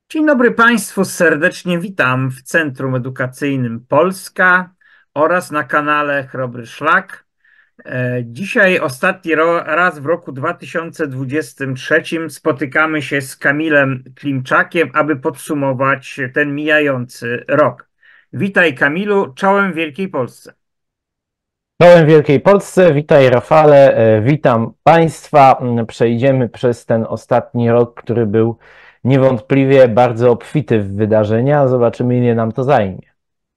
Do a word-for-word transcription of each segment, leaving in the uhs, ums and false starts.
Dzień dobry Państwu, serdecznie witam w Centrum Edukacyjnym Polska oraz na kanale Chrobry Szlak. E, Dzisiaj ostatni ro- raz w roku dwa tysiące dwudziestym trzecim spotykamy się z Kamilem Klimczakiem, aby podsumować ten mijający rok. Witaj Kamilu, czołem Wielkiej Polsce. Czołem Wielkiej Polsce, witaj Rafale, e, witam Państwa. Mm, Przejdziemy przez ten ostatni rok, który był niewątpliwie bardzo obfity w wydarzenia. Zobaczymy, ile nam to zajmie.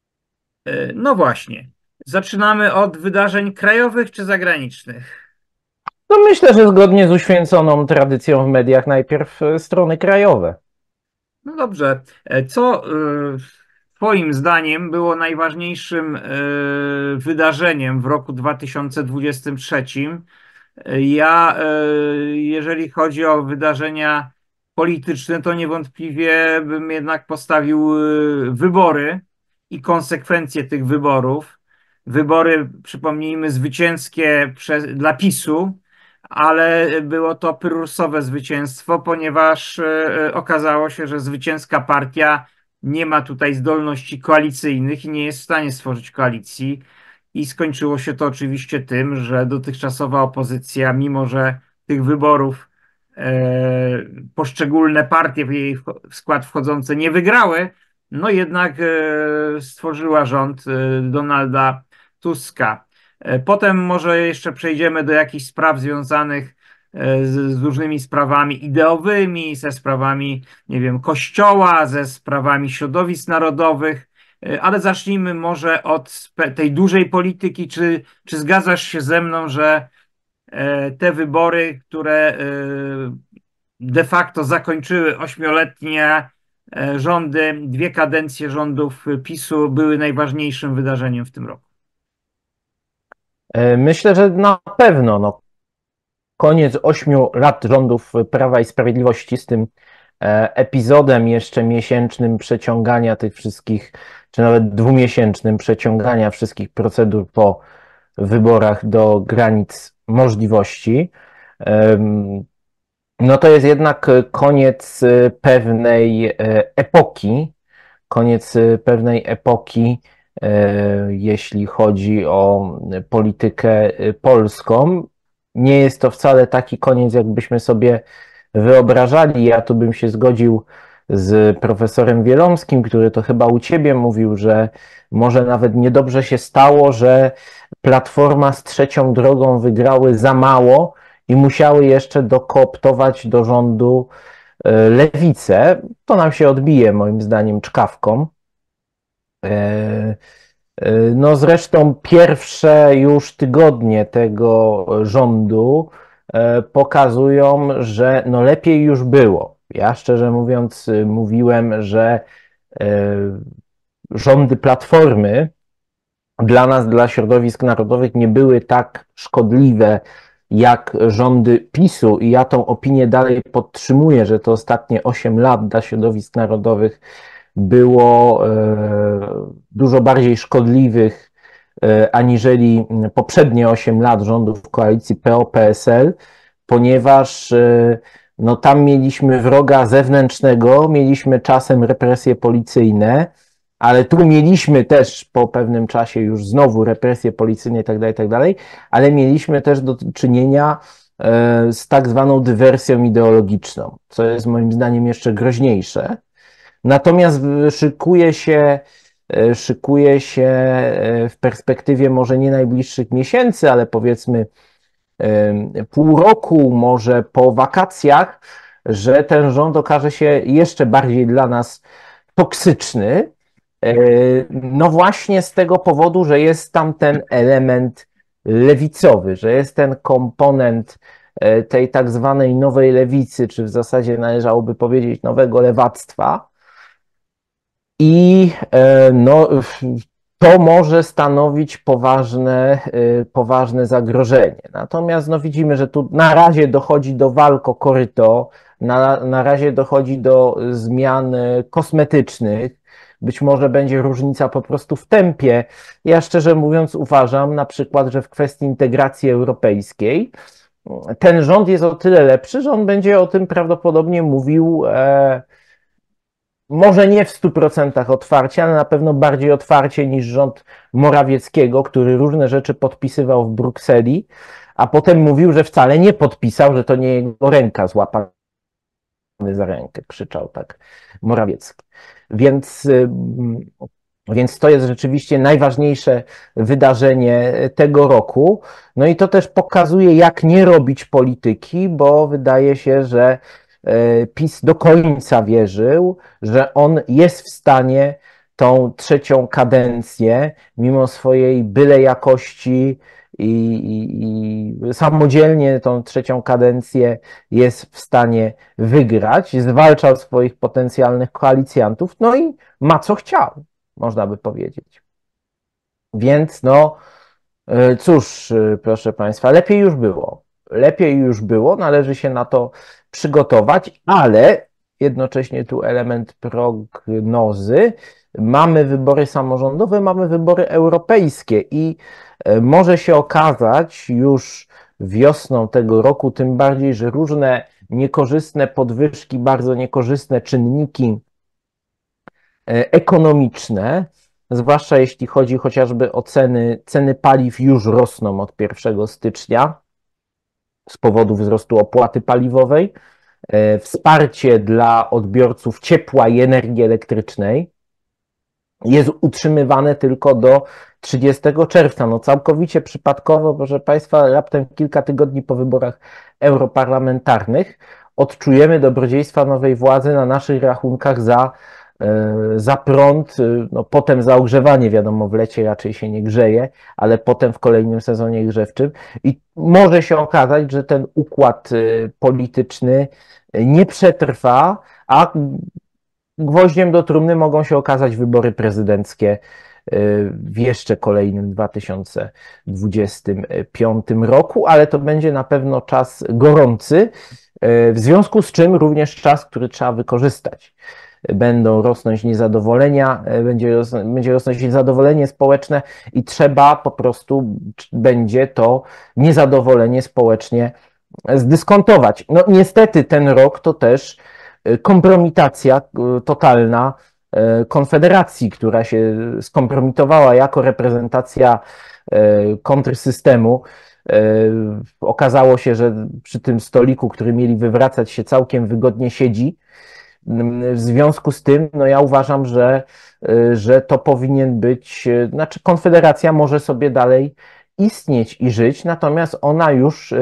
E, No właśnie, zaczynamy od wydarzeń krajowych czy zagranicznych? No myślę, że zgodnie z uświęconą tradycją w mediach najpierw e, strony krajowe. No dobrze. E, Co e, Twoim zdaniem było najważniejszym e, wydarzeniem w roku dwa tysiące dwudziestym trzecim? E, Ja, e, jeżeli chodzi o wydarzenia polityczne, to niewątpliwie bym jednak postawił e, wybory i konsekwencje tych wyborów. Wybory, przypomnijmy, zwycięskie przez, dla PiSu, ale było to pyrrusowe zwycięstwo, ponieważ e, okazało się, że zwycięska partia nie ma tutaj zdolności koalicyjnych i nie jest w stanie stworzyć koalicji. I skończyło się to oczywiście tym, że dotychczasowa opozycja, mimo że tych wyborów e, poszczególne partie w jej w skład wchodzące nie wygrały, no jednak e, stworzyła rząd e, Donalda Tuska. E, Potem może jeszcze przejdziemy do jakichś spraw związanych e, z, z różnymi sprawami ideowymi, ze sprawami, nie wiem, kościoła, ze sprawami środowisk narodowych, e, ale zacznijmy może od spe- tej dużej polityki. Czy, czy zgadzasz się ze mną, że e, te wybory, które e, de facto zakończyły ośmioletnie e, rządy, dwie kadencje rządów PiSu były najważniejszym wydarzeniem w tym roku? E, Myślę, że na pewno no, koniec ośmiu lat rządów Prawa i Sprawiedliwości z tym e, epizodem jeszcze miesięcznym przeciągania tych wszystkich, czy nawet dwumiesięcznym przeciągania wszystkich procedur po wyborach do granic możliwości. No to jest jednak koniec pewnej e, epoki, koniec pewnej epoki, e, jeśli chodzi o politykę polską. Nie jest to wcale taki koniec, jakbyśmy sobie wyobrażali. Ja tu bym się zgodził z profesorem Wielomskim, który to chyba u ciebie mówił, że może nawet niedobrze się stało, że Platforma z Trzecią Drogą wygrały za mało i musiały jeszcze dokooptować do rządu e, lewicę. To nam się odbije, moim zdaniem, czkawką. E, e, No zresztą pierwsze już tygodnie tego rządu e, pokazują, że no lepiej już było. Ja szczerze mówiąc mówiłem, że e, rządy Platformy dla nas, dla środowisk narodowych nie były tak szkodliwe jak rządy PiSu i ja tą opinię dalej podtrzymuję, że to ostatnie osiem lat dla środowisk narodowych było e, dużo bardziej szkodliwych e, aniżeli poprzednie osiem lat rządów koalicji P O P S L, ponieważ e, no, tam mieliśmy wroga zewnętrznego, mieliśmy czasem represje policyjne, ale tu mieliśmy też po pewnym czasie już znowu represje policyjne i tak dalej, i tak dalej, ale mieliśmy też do czynienia e, z tak zwaną dywersją ideologiczną, co jest moim zdaniem jeszcze groźniejsze. Natomiast szykuje się, e, szykuje się e, w perspektywie może nie najbliższych miesięcy, ale powiedzmy e, pół roku, może po wakacjach, że ten rząd okaże się jeszcze bardziej dla nas toksyczny. E, No właśnie z tego powodu, że jest tam ten element lewicowy, że jest ten komponent e, tej tak zwanej nowej lewicy, czy w zasadzie należałoby powiedzieć nowego lewactwa. I e, no, to może stanowić poważne, e, poważne zagrożenie. Natomiast no, widzimy, że tu na razie dochodzi do walk o koryto, na, na razie dochodzi do zmian e, kosmetycznych. Być może będzie różnica po prostu w tempie. Ja szczerze mówiąc uważam na przykład, że w kwestii integracji europejskiej ten rząd jest o tyle lepszy, że on będzie o tym prawdopodobnie mówił e, może nie w stu procentach otwarcie, ale na pewno bardziej otwarcie niż rząd Morawieckiego, który różne rzeczy podpisywał w Brukseli, a potem mówił, że wcale nie podpisał, że to nie jego ręka złapana za rękę, krzyczał tak Morawiecki. Więc, więc to jest rzeczywiście najważniejsze wydarzenie tego roku. No i to też pokazuje, jak nie robić polityki, bo wydaje się, że PiS do końca wierzył, że on jest w stanie tą trzecią kadencję, mimo swojej byle jakości i, i, i samodzielnie tą trzecią kadencję jest w stanie wygrać, zwalczał swoich potencjalnych koalicjantów, no i ma co chciał, można by powiedzieć. Więc no, cóż, proszę Państwa, lepiej już było. Lepiej już było, należy się na to przygotować, ale jednocześnie tu element prognozy. Mamy wybory samorządowe, mamy wybory europejskie i może się okazać już wiosną tego roku, tym bardziej, że różne niekorzystne podwyżki, bardzo niekorzystne czynniki ekonomiczne, zwłaszcza jeśli chodzi chociażby o ceny, ceny paliw już rosną od pierwszego stycznia z powodu wzrostu opłaty paliwowej, wsparcie dla odbiorców ciepła i energii elektrycznej jest utrzymywane tylko do trzydziestego czerwca. No całkowicie przypadkowo, proszę Państwa, raptem kilka tygodni po wyborach europarlamentarnych odczujemy dobrodziejstwa nowej władzy na naszych rachunkach za, za prąd, no potem za ogrzewanie, wiadomo, w lecie raczej się nie grzeje, ale potem w kolejnym sezonie grzewczym i może się okazać, że ten układ polityczny nie przetrwa, a gwoździem do trumny mogą się okazać wybory prezydenckie w jeszcze kolejnym dwa tysiące dwudziestym piątym roku, ale to będzie na pewno czas gorący, w związku z czym również czas, który trzeba wykorzystać. Będą rosnąć niezadowolenia, będzie, ros będzie rosnąć niezadowolenie społeczne i trzeba po prostu będzie to niezadowolenie społecznie zdyskontować. No niestety ten rok to też kompromitacja totalna Konfederacji, która się skompromitowała jako reprezentacja kontrsystemu. Okazało się, że przy tym stoliku, który mieli wywracać, się całkiem wygodnie siedzi. W związku z tym, no ja uważam, że, że to powinien być, znaczy Konfederacja może sobie dalej istnieć i żyć, natomiast ona już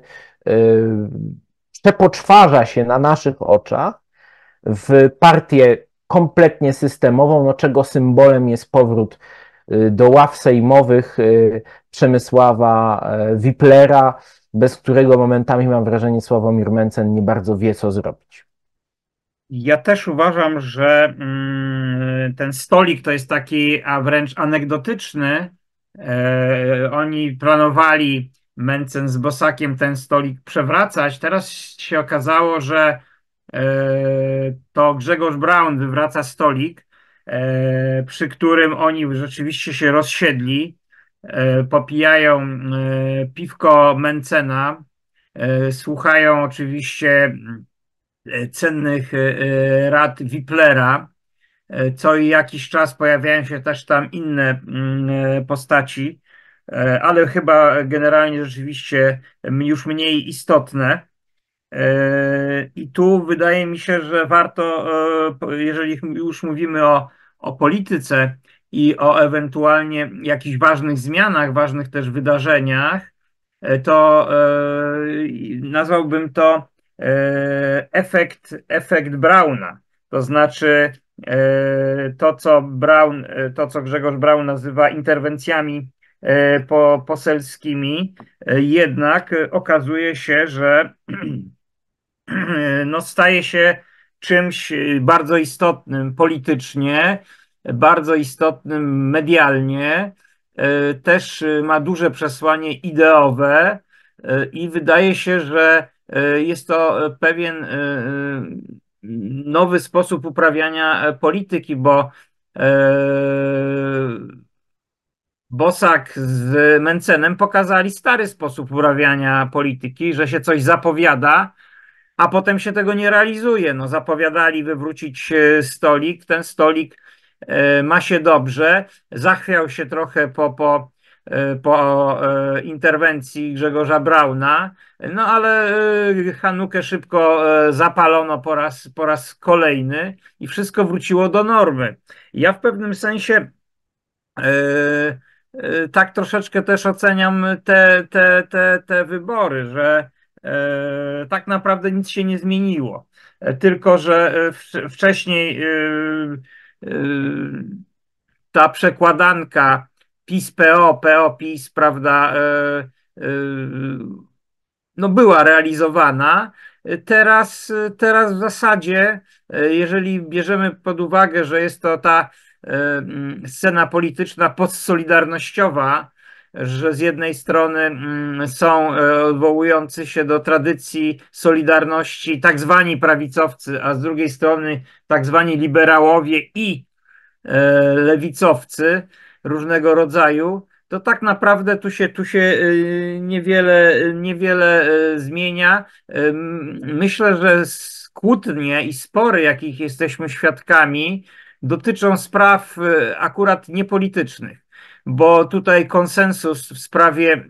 przepoczwarza się na naszych oczach w partię kompletnie systemową, no czego symbolem jest powrót do ław sejmowych Przemysława Wiplera, bez którego momentami, mam wrażenie, Sławomir Mencen nie bardzo wie, co zrobić. Ja też uważam, że ten stolik to jest taki, a wręcz anegdotyczny. Oni planowali, Mencen z Bosakiem, ten stolik przewracać. Teraz się okazało, że to Grzegorz Braun wywraca stolik, przy którym oni rzeczywiście się rozsiedli, popijają piwko Mencena, słuchają oczywiście cennych rad Wiplera. Co i jakiś czas pojawiają się też tam inne postaci, ale chyba generalnie rzeczywiście już mniej istotne. I tu wydaje mi się, że warto, jeżeli już mówimy o, o polityce i o ewentualnie jakichś ważnych zmianach, ważnych też wydarzeniach, to nazwałbym to efekt, efekt Brauna. To znaczy to, co Braun, to, co Grzegorz Braun nazywa interwencjami po, poselskimi, jednak okazuje się, że no, staje się czymś bardzo istotnym politycznie, bardzo istotnym medialnie, też ma duże przesłanie ideowe i wydaje się, że jest to pewien nowy sposób uprawiania polityki, bo Bosak z Mencenem pokazali stary sposób uprawiania polityki, że się coś zapowiada, a potem się tego nie realizuje. No, zapowiadali wywrócić e, stolik, ten stolik e, ma się dobrze, zachwiał się trochę po, po, e, po e, interwencji Grzegorza Brauna, no ale e, Hanukę szybko e, zapalono po raz, po raz kolejny i wszystko wróciło do normy. Ja w pewnym sensie e, e, tak troszeczkę też oceniam te, te, te, te wybory, że e, tak naprawdę nic się nie zmieniło. E, Tylko, że e, wcz- wcześniej e, e, ta przekładanka PiS-P O, P O-PiS, prawda, e, e, no była realizowana. Teraz, teraz w zasadzie, e, jeżeli bierzemy pod uwagę, że jest to ta e, mm, scena polityczna postsolidarnościowa, że z jednej strony mm, są e, odwołujący się do tradycji Solidarności tak zwani prawicowcy, a z drugiej strony tak zwani liberałowie i e, lewicowcy różnego rodzaju, to tak naprawdę tu się, tu się y, niewiele, niewiele y, zmienia. Ym, Myślę, że kłótnie i spory, jakich jesteśmy świadkami, dotyczą spraw y, akurat niepolitycznych, bo tutaj konsensus w sprawie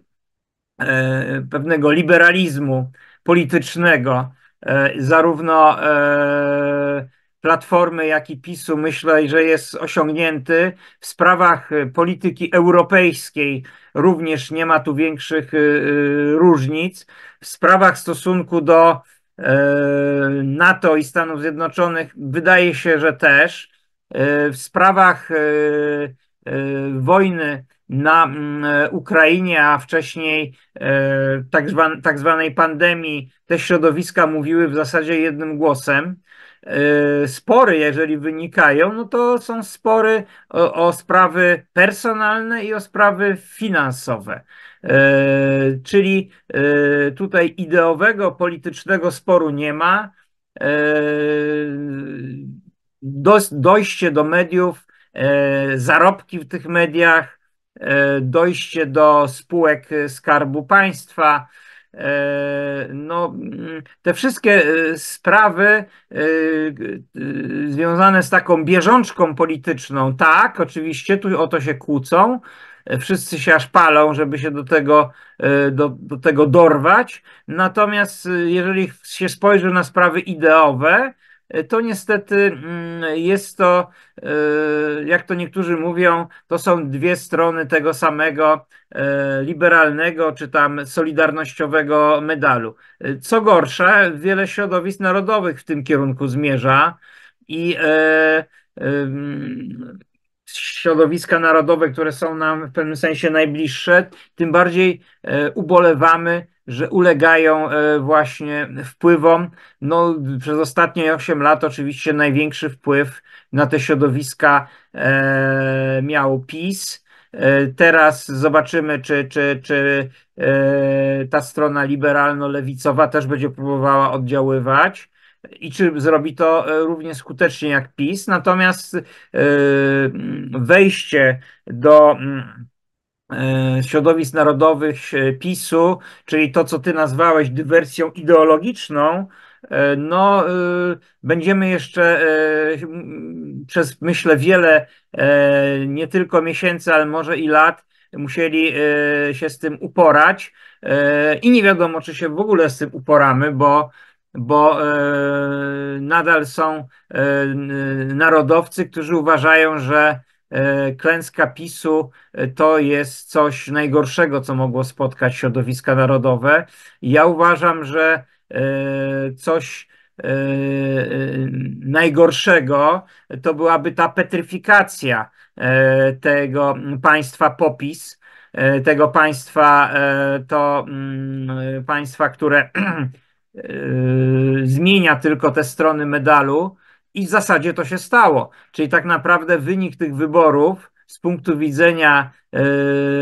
e, pewnego liberalizmu politycznego, e, zarówno e, Platformy, jak i PiSu, myślę, że jest osiągnięty. W sprawach e, polityki europejskiej również nie ma tu większych e, różnic. W sprawach stosunku do e, NATO i Stanów Zjednoczonych wydaje się, że też. E, W sprawach e, e, wojny na mm, Ukrainie, a wcześniej e, tak, zwan, tak zwanej pandemii, te środowiska mówiły w zasadzie jednym głosem. E, Spory, jeżeli wynikają, no to są spory o, o sprawy personalne i o sprawy finansowe. E, Czyli e, tutaj ideowego, politycznego sporu nie ma. E, dos- Dojście do mediów, e, zarobki w tych mediach, e, dojście do spółek Skarbu Państwa. e, No, mm, te wszystkie e, sprawy e, e, związane z taką bieżączką polityczną, tak, oczywiście, tu o to się kłócą. E, Wszyscy się aż palą, żeby się do tego, e, do, do tego dorwać. Natomiast e, jeżeli się spojrzy na sprawy ideowe, e, to niestety mm, jest to, e, jak to niektórzy mówią, to są dwie strony tego samego e, liberalnego czy tam solidarnościowego medalu. E, Co gorsza, wiele środowisk narodowych w tym kierunku zmierza i e, em, środowiska narodowe, które są nam w pewnym sensie najbliższe, tym bardziej e, ubolewamy, że ulegają e, właśnie wpływom. No, przez ostatnie osiem lat oczywiście największy wpływ na te środowiska e, miał PiS. E, Teraz zobaczymy, czy, czy, czy e, ta strona liberalno-lewicowa też będzie próbowała oddziaływać i czy zrobi to e, równie skutecznie jak PiS. Natomiast e, wejście do mm, e, środowisk narodowych e, PiSu, czyli to, co ty nazwałeś dywersją ideologiczną, e, no, e, będziemy jeszcze e, m, przez, myślę, wiele e, nie tylko miesięcy, ale może i lat musieli e, się z tym uporać. E, I nie wiadomo, czy się w ogóle z tym uporamy, bo, bo e, nadal są e, narodowcy, którzy uważają, że e, klęska PiSu to jest coś najgorszego, co mogło spotkać środowiska narodowe. Ja uważam, że e, coś e, najgorszego to byłaby ta petryfikacja e, tego państwa popis, e, tego państwa, e, to mm, państwa, które e, zmienia tylko te strony medalu i w zasadzie to się stało. Czyli tak naprawdę wynik tych wyborów z punktu widzenia e, e,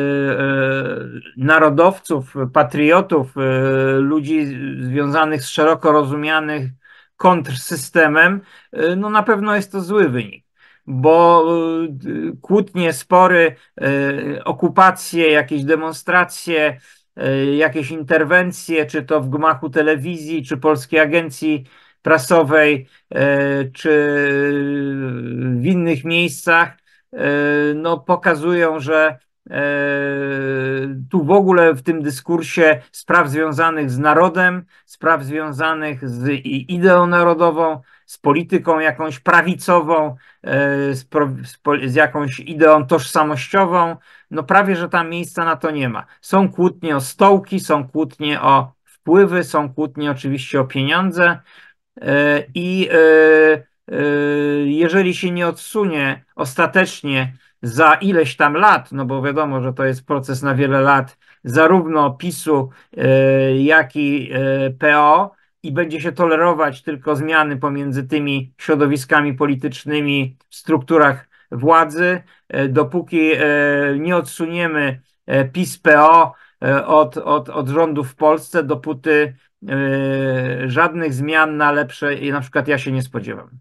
narodowców, patriotów, e, ludzi związanych z szeroko rozumianym kontrzystemem, e, no na pewno jest to zły wynik, bo e, kłótnie, spory, e, okupacje, jakieś demonstracje, jakieś interwencje, czy to w gmachu telewizji, czy Polskiej Agencji Prasowej, czy w innych miejscach, no pokazują, że tu w ogóle w tym dyskursie spraw związanych z narodem, spraw związanych z ideą narodową, z polityką jakąś prawicową, z, pro, z, z jakąś ideą tożsamościową, no prawie, że tam miejsca na to nie ma. Są kłótnie o stołki, są kłótnie o wpływy, są kłótnie oczywiście o pieniądze i jeżeli się nie odsunie ostatecznie za ileś tam lat, no bo wiadomo, że to jest proces na wiele lat, zarówno PiSu, jak i P O, i będzie się tolerować tylko zmiany pomiędzy tymi środowiskami politycznymi w strukturach władzy, dopóki nie odsuniemy PiS-P O od, od, od rządów w Polsce, dopóty żadnych zmian na lepsze, i na przykład ja się nie spodziewam.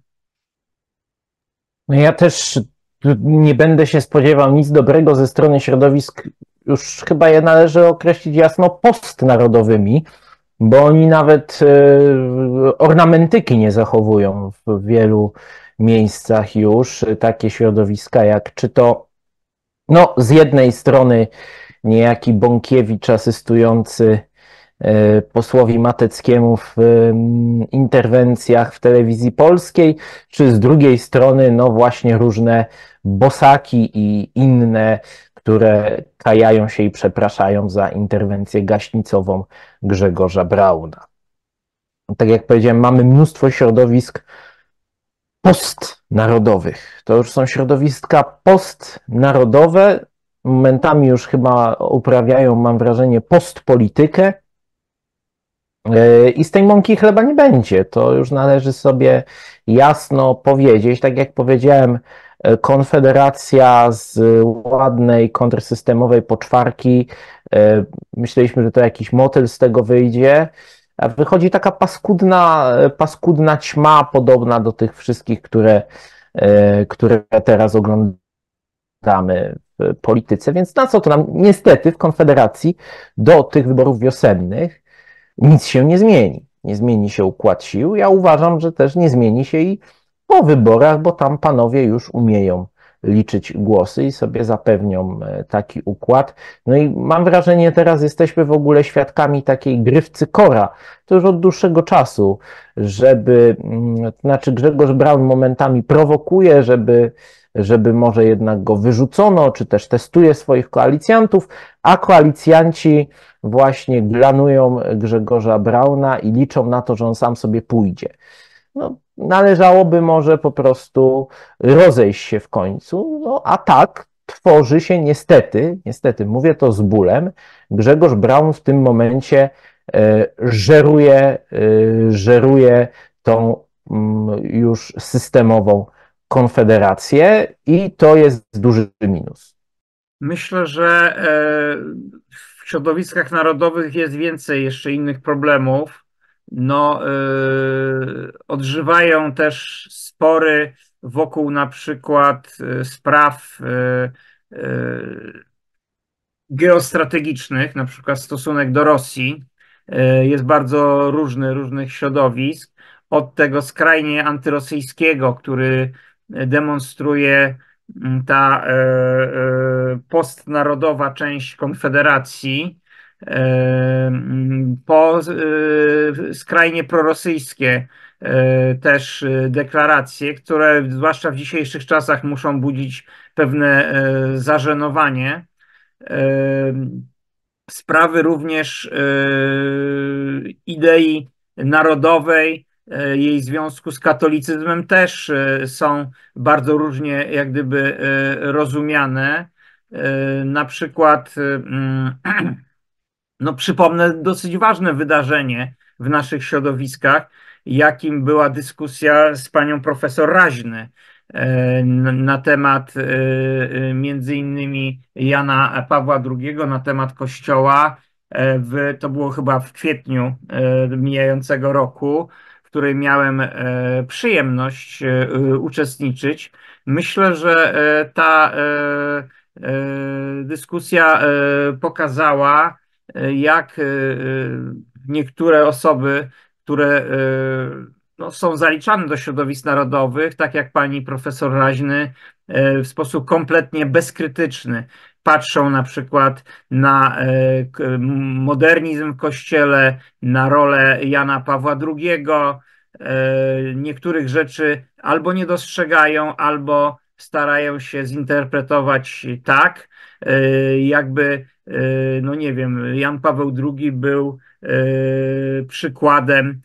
No ja też nie będę się spodziewał nic dobrego ze strony środowisk, już chyba je należy określić jasno postnarodowymi, bo oni nawet ornamentyki nie zachowują w wielu miejscach już, takie środowiska jak czy to, no z jednej strony niejaki Bąkiewicz asystujący posłowi Mateckiemu w interwencjach w telewizji polskiej, czy z drugiej strony, no właśnie różne bosaki i inne, które kajają się i przepraszają za interwencję gaśnicową Grzegorza Brauna. Tak jak powiedziałem, mamy mnóstwo środowisk postnarodowych. To już są środowiska postnarodowe, momentami już chyba uprawiają, mam wrażenie, postpolitykę, i z tej mąki chleba nie będzie. To już należy sobie jasno powiedzieć. Tak jak powiedziałem, Konfederacja z ładnej, kontrsystemowej poczwarki, myśleliśmy, że to jakiś motyl z tego wyjdzie, a wychodzi taka paskudna, paskudna ćma, podobna do tych wszystkich, które, które teraz oglądamy w polityce. Więc na co to nam? Niestety w Konfederacji do tych wyborów wiosennych nic się nie zmieni. Nie zmieni się układ sił. Ja uważam, że też nie zmieni się i po wyborach, bo tam panowie już umieją liczyć głosy i sobie zapewnią taki układ. No i mam wrażenie, teraz jesteśmy w ogóle świadkami takiej gry w cykora. To już od dłuższego czasu, żeby, to znaczy Grzegorz Braun momentami prowokuje, żeby żeby może jednak go wyrzucono, czy też testuje swoich koalicjantów, a koalicjanci właśnie glanują Grzegorza Brauna i liczą na to, że on sam sobie pójdzie. No, należałoby może po prostu rozejść się w końcu, no a tak tworzy się niestety, niestety mówię to z bólem, Grzegorz Braun w tym momencie żeruje, żeruje tą już systemową Konfederację i to jest duży minus. Myślę, że w środowiskach narodowych jest więcej jeszcze innych problemów. No, odżywają też spory wokół na przykład spraw geostrategicznych, na przykład stosunek do Rosji. Jest bardzo różny, różnych środowisk. Od tego skrajnie antyrosyjskiego, który demonstruje ta postnarodowa część Konfederacji, po skrajnie prorosyjskie też deklaracje, które zwłaszcza w dzisiejszych czasach muszą budzić pewne zażenowanie. Sprawy również idei narodowej, jej związku z katolicyzmem też są bardzo różnie jak gdyby rozumiane. Na przykład, no przypomnę dosyć ważne wydarzenie w naszych środowiskach, jakim była dyskusja z panią profesor Raźny na temat między innymi Jana Pawła drugiego, na temat Kościoła. W, to było chyba w kwietniu mijającego roku, w której miałem przyjemność uczestniczyć. Myślę, że ta dyskusja pokazała, jak niektóre osoby, które no, są zaliczane do środowisk narodowych, tak jak pani profesor Raźny, w sposób kompletnie bezkrytyczny patrzą na przykład na modernizm w Kościele, na rolę Jana Pawła drugiego. Niektórych rzeczy albo nie dostrzegają, albo starają się zinterpretować tak, jakby, no nie wiem, Jan Paweł drugi był przykładem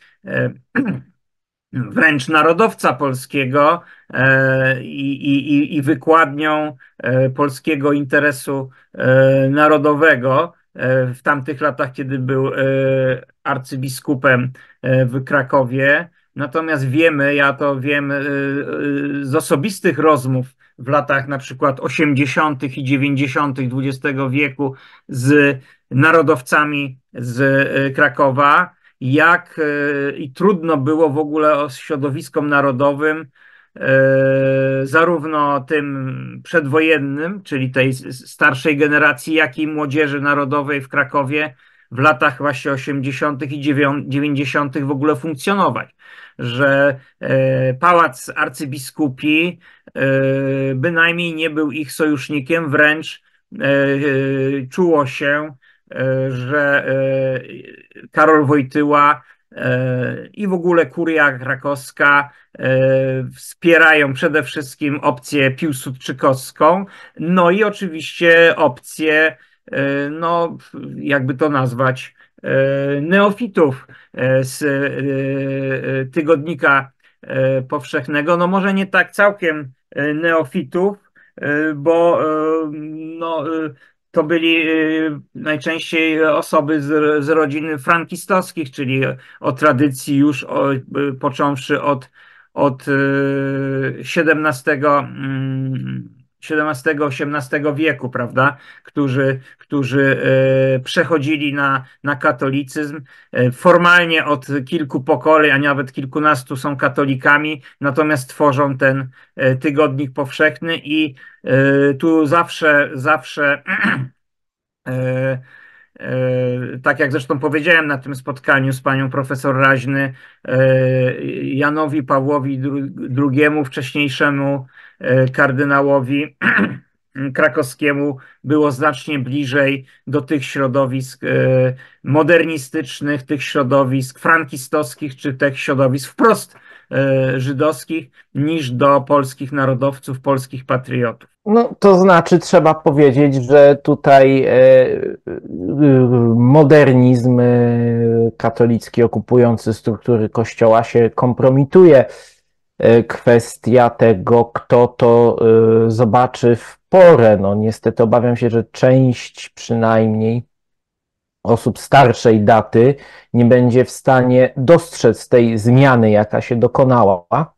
wręcz narodowca polskiego i, i, i wykładnią polskiego interesu narodowego w tamtych latach, kiedy był arcybiskupem w Krakowie. Natomiast wiemy, ja to wiem z osobistych rozmów w latach na przykład osiemdziesiątych i dziewięćdziesiątych dwudziestego wieku z narodowcami z Krakowa, jak i trudno było w ogóle środowiskom narodowym, zarówno tym przedwojennym, czyli tej starszej generacji, jak i młodzieży narodowej w Krakowie w latach właśnie osiemdziesiątych i dziewięćdziesiątych w ogóle funkcjonować. Że pałac arcybiskupi bynajmniej nie był ich sojusznikiem, wręcz czuło się, że Karol Wojtyła i w ogóle kuria krakowska wspierają przede wszystkim opcję piłsudczykowską, no i oczywiście opcję, no jakby to nazwać, neofitów z Tygodnika Powszechnego, no może nie tak całkiem neofitów, bo no, to byli najczęściej osoby z, z rodzin frankistowskich, czyli o tradycji już o, począwszy od, od siedemnastego osiemnastego wieku, prawda, którzy, którzy przechodzili na, na katolicyzm. Formalnie od kilku pokoleń, a nawet kilkunastu są katolikami, natomiast tworzą ten Tygodnik Powszechny i tu zawsze, zawsze tak jak zresztą powiedziałem na tym spotkaniu z panią profesor Raźny, Janowi Pawłowi drugiemu, wcześniejszemu kardynałowi krakowskiemu, było znacznie bliżej do tych środowisk modernistycznych, tych środowisk frankistowskich, czy tych środowisk wprost żydowskich, niż do polskich narodowców, polskich patriotów. No, to znaczy trzeba powiedzieć, że tutaj modernizm katolicki okupujący struktury Kościoła się kompromituje. Kwestia tego, kto to zobaczy w porę. No, niestety obawiam się, że część przynajmniej osób starszej daty nie będzie w stanie dostrzec tej zmiany, jaka się dokonała.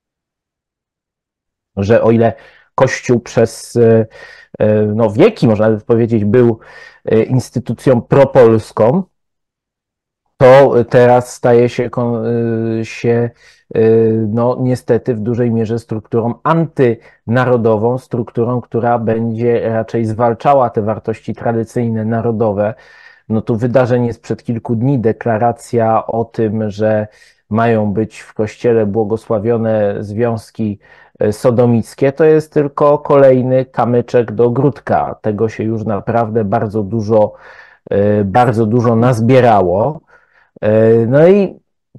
Że o ile Kościół przez no, wieki, można by powiedzieć, był instytucją propolską, to teraz staje się, się no, niestety w dużej mierze strukturą antynarodową, strukturą, która będzie raczej zwalczała te wartości tradycyjne, narodowe. No tu wydarzenie sprzed kilku dni, deklaracja o tym, że mają być w Kościele błogosławione związki sodomickie, to jest tylko kolejny kamyczek do ogródka. Tego się już naprawdę bardzo dużo, bardzo dużo nazbierało. No i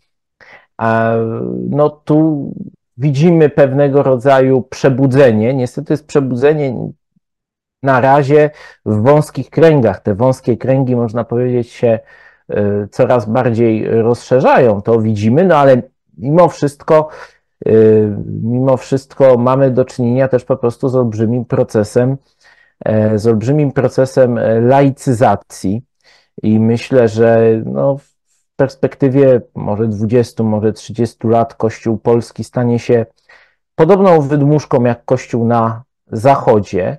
no tu widzimy pewnego rodzaju przebudzenie. Niestety jest przebudzenie na razie w wąskich kręgach. Te wąskie kręgi, można powiedzieć, się coraz bardziej rozszerzają. To widzimy, no ale mimo wszystko mimo wszystko mamy do czynienia też po prostu z olbrzymim procesem, z olbrzymim procesem laicyzacji i myślę, że no w perspektywie może dwudziestu, może trzydziestu lat Kościół polski stanie się podobną wydmuszką jak Kościół na Zachodzie.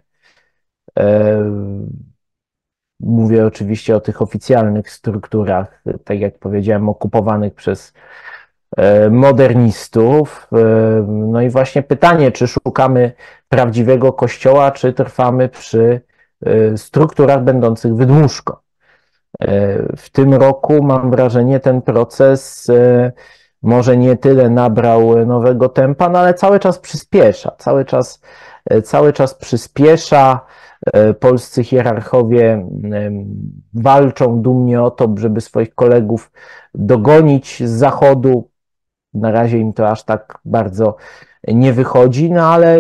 Mówię oczywiście o tych oficjalnych strukturach, tak jak powiedziałem, okupowanych przez modernistów. No i właśnie pytanie, czy szukamy prawdziwego Kościoła, czy trwamy przy strukturach będących wydmuszką. W tym roku mam wrażenie, ten proces może nie tyle nabrał nowego tempa, no ale cały czas przyspiesza, cały czas, cały czas przyspiesza. Polscy hierarchowie walczą dumnie o to, żeby swoich kolegów dogonić z Zachodu. Na razie im to aż tak bardzo nie wychodzi, no ale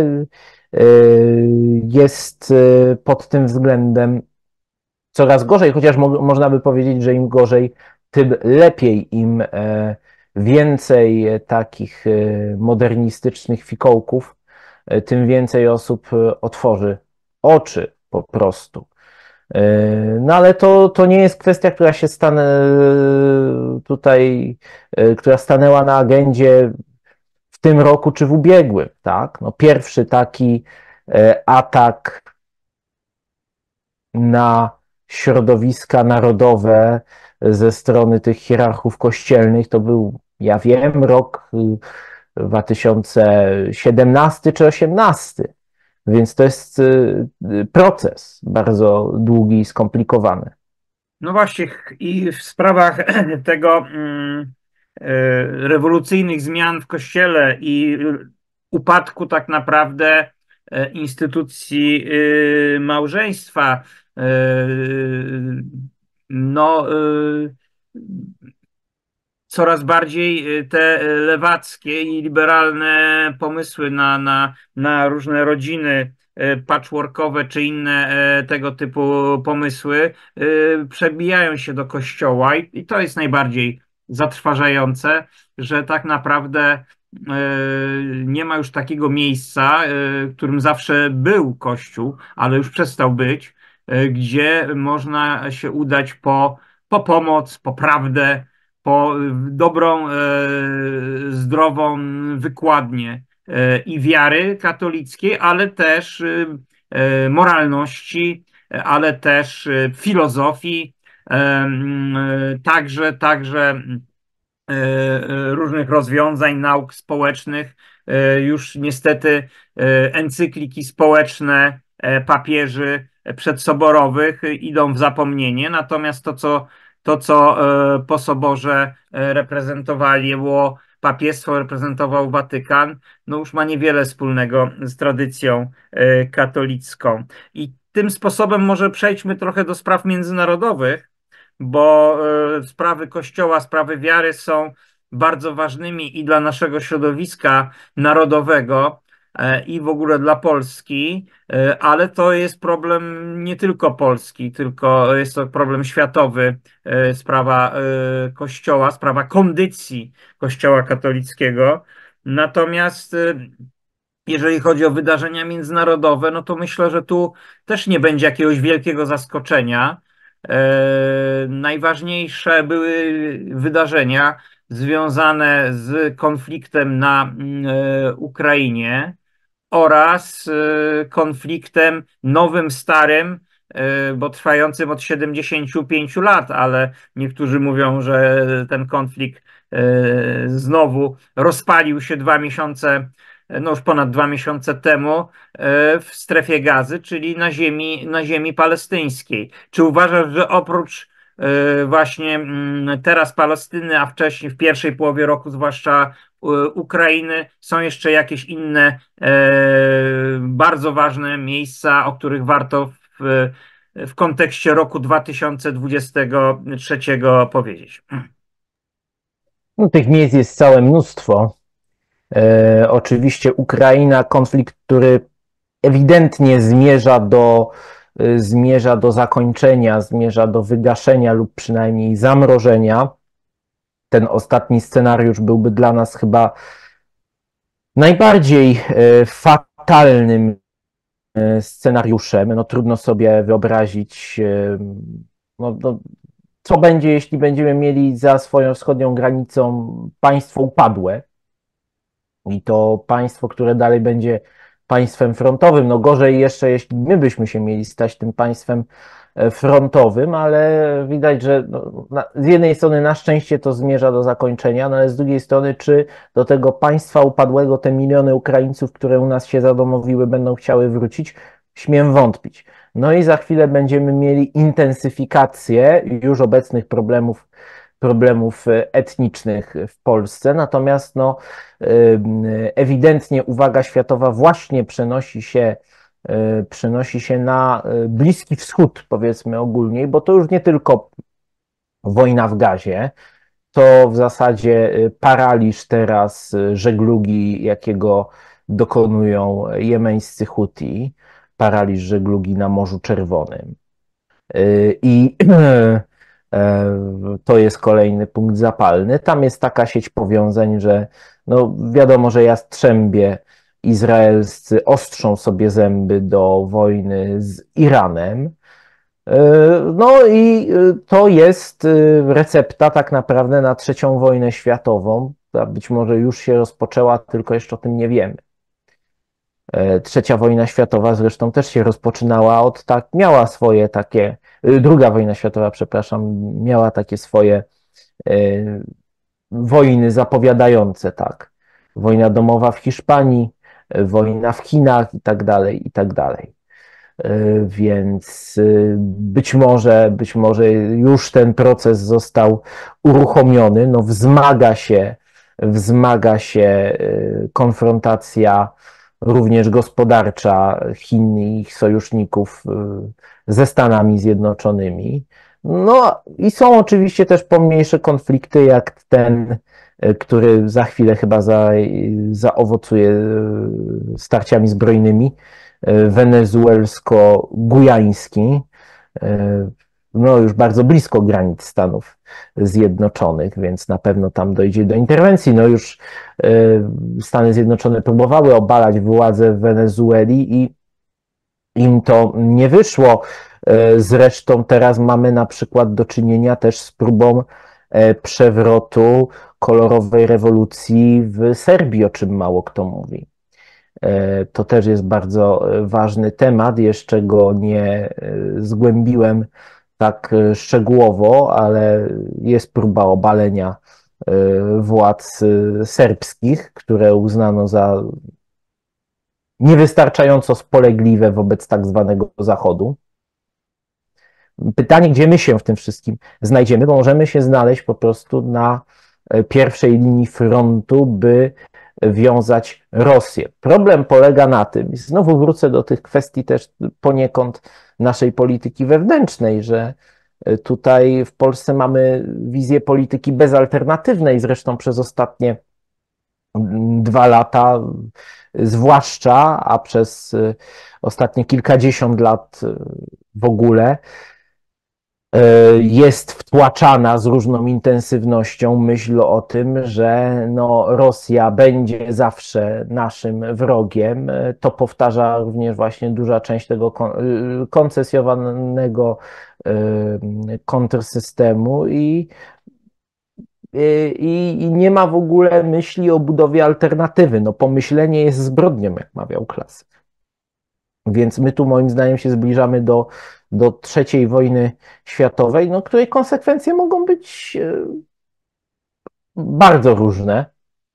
jest pod tym względem coraz gorzej, chociaż mo można by powiedzieć, że im gorzej, tym lepiej, im więcej takich modernistycznych fikołków, tym więcej osób otworzy oczy po prostu. No ale to, to nie jest kwestia, która się stanie tutaj, która stanęła na agendzie w tym roku czy w ubiegłym, tak? No pierwszy taki atak na środowiska narodowe ze strony tych hierarchów kościelnych to był, ja wiem, rok dwa tysiące siedemnasty czy osiemnasty. Więc to jest proces bardzo długi i skomplikowany. No właśnie, i w sprawach tego rewolucyjnych zmian w Kościele i upadku tak naprawdę instytucji małżeństwa, no coraz bardziej te lewackie i liberalne pomysły na, na, na różne rodziny patchworkowe czy inne tego typu pomysły przebijają się do Kościoła i, i to jest najbardziej zatrważające, że tak naprawdę nie ma już takiego miejsca, w którym zawsze był Kościół, ale już przestał być, gdzie można się udać po, po pomoc, po prawdę, po dobrą, zdrową wykładnię i wiary katolickiej, ale też moralności, ale też filozofii, także, także różnych rozwiązań nauk społecznych. Już niestety encykliki społeczne papieży przedsoborowych idą w zapomnienie, natomiast to, co To, co po soborze reprezentowało papiestwo, reprezentował Watykan, no już ma niewiele wspólnego z tradycją katolicką. I tym sposobem może przejdźmy trochę do spraw międzynarodowych, bo sprawy Kościoła, sprawy wiary są bardzo ważnymi i dla naszego środowiska narodowego, i w ogóle dla Polski, ale to jest problem nie tylko Polski, tylko jest to problem światowy, sprawa Kościoła, sprawa kondycji Kościoła katolickiego. Natomiast jeżeli chodzi o wydarzenia międzynarodowe, no to myślę, że tu też nie będzie jakiegoś wielkiego zaskoczenia. Najważniejsze były wydarzenia związane z konfliktem na Ukrainie oraz konfliktem nowym, starym, bo trwającym od siedemdziesięciu pięciu lat, ale niektórzy mówią, że ten konflikt znowu rozpalił się dwa miesiące, no już ponad dwa miesiące temu w strefie Gazy, czyli na ziemi, na ziemi palestyńskiej. Czy uważasz, że oprócz właśnie teraz Palestyny, a wcześniej w pierwszej połowie roku zwłaszcza Ukrainy, są jeszcze jakieś inne bardzo ważne miejsca, o których warto w, w kontekście roku dwa tysiące dwudziestego trzeciego powiedzieć? No, tych miejsc jest całe mnóstwo. E, oczywiście Ukraina, konflikt, który ewidentnie zmierza do, zmierza do zakończenia, zmierza do wygaszenia lub przynajmniej zamrożenia. Ten ostatni scenariusz byłby dla nas chyba najbardziej fatalnym scenariuszem. No, trudno sobie wyobrazić, no, no, co będzie, jeśli będziemy mieli za swoją wschodnią granicą państwo upadłe. I to państwo, które dalej będzie państwem frontowym. No gorzej jeszcze, jeśli my byśmy się mieli stać tym państwem frontowym, ale widać, że no, na, z jednej strony na szczęście to zmierza do zakończenia, no ale z drugiej strony, czy do tego państwa upadłego te miliony Ukraińców, które u nas się zadomowiły, będą chciały wrócić? Śmiem wątpić. No i za chwilę będziemy mieli intensyfikację już obecnych problemów, problemów etnicznych w Polsce. Natomiast no, ewidentnie uwaga światowa właśnie przenosi się, przenosi się na Bliski Wschód, powiedzmy ogólnie, bo to już nie tylko wojna w Gazie, to w zasadzie paraliż teraz żeglugi, jakiego dokonują jemeńscy Huti, paraliż żeglugi na Morzu Czerwonym. I to jest kolejny punkt zapalny. Tam jest taka sieć powiązań, że no wiadomo, że jastrzębie izraelscy ostrzą sobie zęby do wojny z Iranem. No i to jest recepta tak naprawdę na trzecią wojnę światową. Ta być może już się rozpoczęła, tylko jeszcze o tym nie wiemy. Trzecia wojna światowa zresztą też się rozpoczynała od tak, miała swoje takie, druga wojna światowa, przepraszam, miała takie swoje wojny zapowiadające, tak. Wojna domowa w Hiszpanii, wojna w Chinach i tak dalej, i tak dalej. Więc być może, być może już ten proces został uruchomiony, no wzmaga się, wzmaga się konfrontacja również gospodarcza Chin i ich sojuszników ze Stanami Zjednoczonymi. No i są oczywiście też pomniejsze konflikty, jak ten, który za chwilę chyba za, zaowocuje starciami zbrojnymi, wenezuelsko-gujański, no już bardzo blisko granic Stanów Zjednoczonych, więc na pewno tam dojdzie do interwencji. No już Stany Zjednoczone próbowały obalać władze w Wenezueli i im to nie wyszło. Zresztą teraz mamy na przykład do czynienia też z próbą przewrotu kolorowej rewolucji w Serbii, o czym mało kto mówi. To też jest bardzo ważny temat, jeszcze go nie zgłębiłem tak szczegółowo, ale jest próba obalenia władz serbskich, które uznano za niewystarczająco spolegliwe wobec tak zwanego Zachodu. Pytanie, gdzie my się w tym wszystkim znajdziemy, bo możemy się znaleźć po prostu na pierwszej linii frontu, by wiązać Rosję. Problem polega na tym, i znowu wrócę do tych kwestii też poniekąd naszej polityki wewnętrznej, że tutaj w Polsce mamy wizję polityki bezalternatywnej, zresztą przez ostatnie dwa lata zwłaszcza, a przez ostatnie kilkadziesiąt lat w ogóle jest wtłaczana z różną intensywnością myśl o tym, że no Rosja będzie zawsze naszym wrogiem. To powtarza również właśnie duża część tego koncesjowanego kontrsystemu i, i, i nie ma w ogóle myśli o budowie alternatywy. No pomyślenie jest zbrodnią, jak mawiał klasyk. Więc my tu moim zdaniem się zbliżamy do, do trzeciej wojny światowej, no, której konsekwencje mogą być bardzo różne.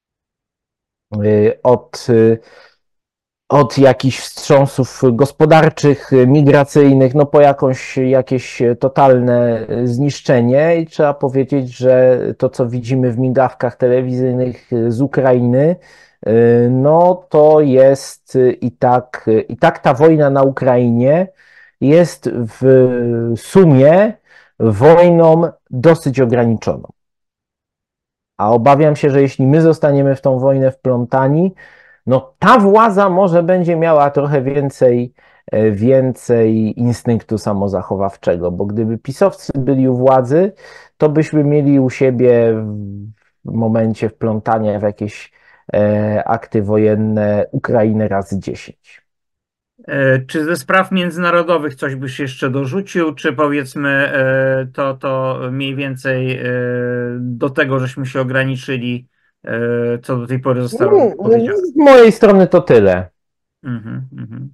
Od, od jakichś wstrząsów gospodarczych, migracyjnych, no po jakąś, jakieś totalne zniszczenie i trzeba powiedzieć, że to, co widzimy w migawkach telewizyjnych z Ukrainy, no to jest i tak, i tak ta wojna na Ukrainie jest w sumie wojną dosyć ograniczoną. A obawiam się, że jeśli my zostaniemy w tą wojnę wplątani, no ta władza może będzie miała trochę więcej, więcej instynktu samozachowawczego, bo gdyby pisowcy byli u władzy, to byśmy mieli u siebie w momencie wplątania w jakieś akty wojenne Ukrainy razy dziesięć. Czy ze spraw międzynarodowych coś byś jeszcze dorzucił, czy powiedzmy to, to mniej więcej do tego, żeśmy się ograniczyli, co do tej pory zostało powiedziane? Z mojej strony to tyle. Mhm, mhm.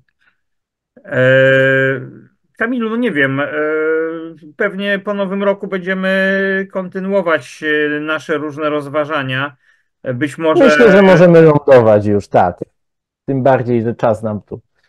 Kamilu, no nie wiem, pewnie po nowym roku będziemy kontynuować nasze różne rozważania. Być może... Myślę, że możemy lądować już, tak. Tym bardziej, że czas nam tu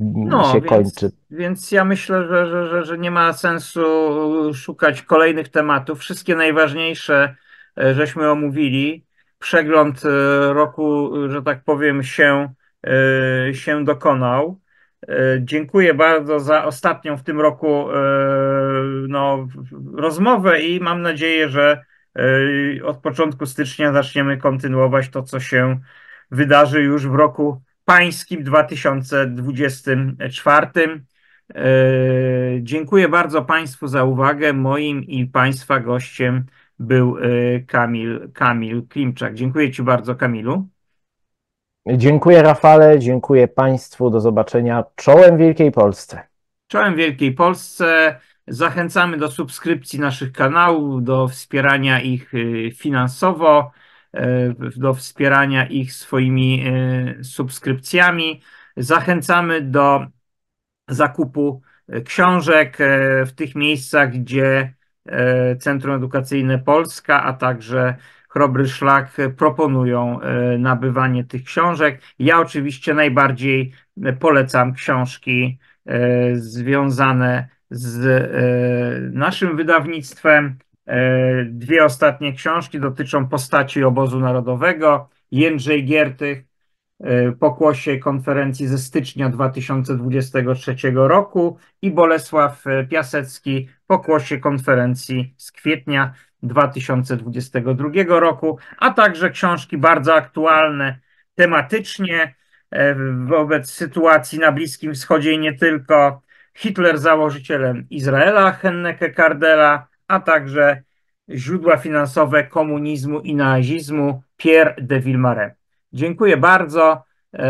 No, się kończy. więc, więc ja myślę, że, że, że, że nie ma sensu szukać kolejnych tematów. Wszystkie najważniejsze e, żeśmy omówili. Przegląd e, roku, że tak powiem, się, e, się dokonał. E, Dziękuję bardzo za ostatnią w tym roku e, no, rozmowę i mam nadzieję, że e, od początku stycznia zaczniemy kontynuować to, co się wydarzy już w roku pańskim dwa tysiące dwudziestym czwartym. E, Dziękuję bardzo Państwu za uwagę. Moim i Państwa gościem był e, Kamil, Kamil Klimczak. Dziękuję Ci bardzo, Kamilu. Dziękuję, Rafale, dziękuję Państwu. Do zobaczenia czołem Wielkiej Polsce. Czołem Wielkiej Polsce. Zachęcamy do subskrypcji naszych kanałów, do wspierania ich e, finansowo, e, do wspierania ich swoimi e, subskrypcjami. Zachęcamy do zakupu książek e, w tych miejscach, gdzie e, Centrum Edukacyjne Polska, a także Chrobry Szlak proponują e, nabywanie tych książek. Ja oczywiście najbardziej polecam książki e, związane z e, naszym wydawnictwem. E, Dwie ostatnie książki dotyczą postaci obozu narodowego. Jędrzej Giertych, pokłosie konferencji ze stycznia dwa tysiące dwudziestego trzeciego roku i Bolesław Piasecki, pokłosie konferencji z kwietnia dwa tysiące dwudziestego drugiego roku, a także książki bardzo aktualne tematycznie wobec sytuacji na Bliskim Wschodzie i nie tylko. Hitler założycielem Izraela, Henneke Kardela, a także źródła finansowe komunizmu i nazizmu, Pierre de Villemare. Dziękuję bardzo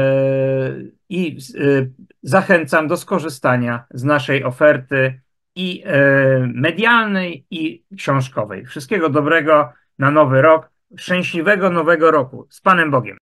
i zachęcam do skorzystania z naszej oferty i medialnej, i książkowej. Wszystkiego dobrego na nowy rok, szczęśliwego nowego roku. Z Panem Bogiem.